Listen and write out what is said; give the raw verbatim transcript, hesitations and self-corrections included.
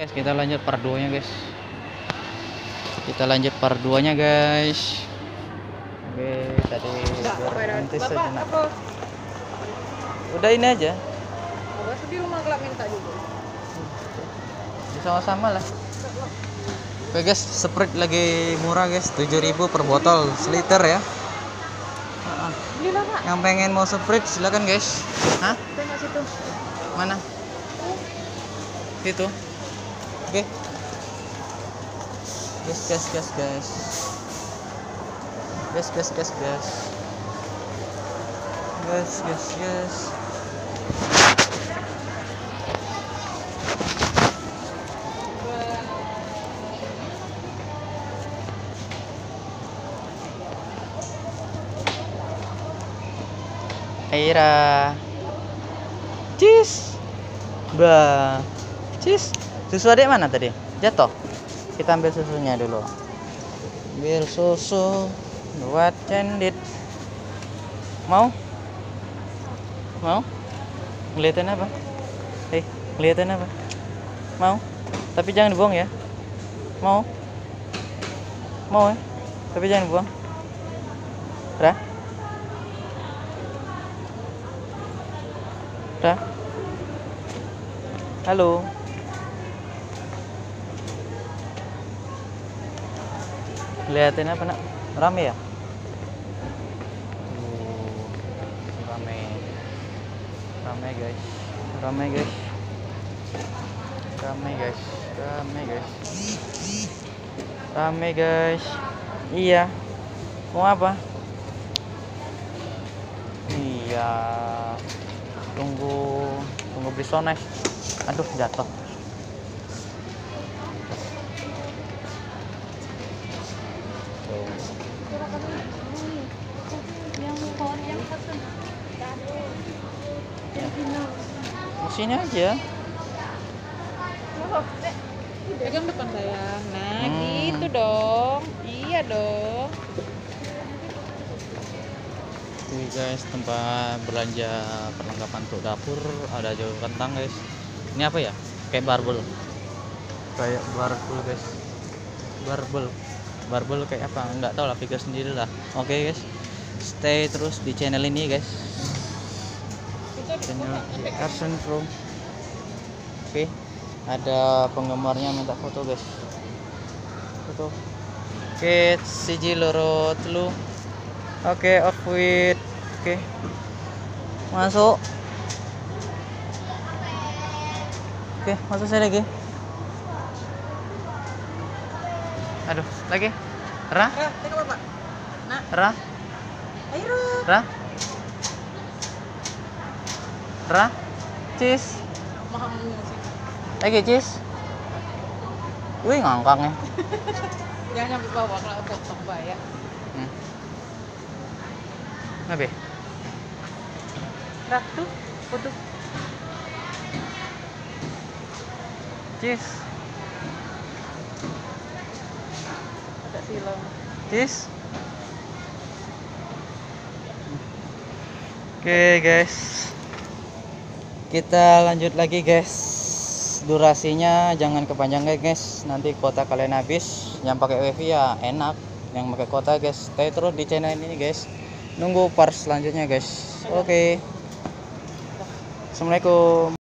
Guys, kita lanjut part dua nya guys. Kita lanjut part dua nya guys. Oke, tadi berhenti sejenak. Udah ini aja. Di rumah kelak minta juga. Sama-sama lah. Oke guys, Sprite lagi murah guys, tujuh ribu per botol, seliter ya. Belilah, Pak. Yang pengen mau Sprite silakan guys. Hah? Tengok situ. Mana? Situ. Oke. Gas gas gas gas. Gas gas gas gas. Gas gas gas. Aira. Cheese. Bah. Cheese. Susu adek mana tadi? Jatuh. Kita ambil susunya dulu. Ambil susu buat cendit. Mau? Mau? Ngeliatin apa? Eh, ngeliatin apa? Mau? Tapi jangan dibuang ya. Mau? Mau ya? Tapi jangan dibuang. Ra? Ra? Halo. Lihatin apa nak? Rame ya? Tuh, rame. Rame guys. Rame guys. Rame guys. Rame guys. Rame guys. Iya. Mau apa? Iya. Tunggu tunggu beli sones. Aduh, jatuh. Sini aja. Pegang depan sayang. Nah, Hmm. gitu dong. Iya dong. Oke guys, tempat belanja perlengkapan untuk dapur, ada juga kentang guys. Ini apa ya? Kayak barbel. Kayak barbel guys. Barbel. Barbel kayak apa? Enggak tahu lah, pikir sendiri lah. Oke guys. Stay terus di channel ini guys. Channel Carson From. Oke. Ada penggemarnya minta foto guys. Foto. Oke, siji loro telu. Oke, off with. Oke. Masuk. Oke, masuk saya lagi. Aduh, lagi. Ra? Ra, tengok Bapak. Nak, Ra? ayo. Ra? Ra? Cheese. Mahal sih. Lagi cheese. Wih, ngangkangnya. Jangan nyampe bawah kalau potong bayar. Hmm. Ngabe? Ratu, foto. Cheese. Ada silang. Cheese. Oke guys, kita lanjut lagi guys. Durasinya jangan kepanjangan guys, nanti kuota kalian habis. Yang pakai wifi ya enak, yang pakai kuota guys stay terus di channel ini guys, nunggu part selanjutnya guys. Oke, assalamualaikum.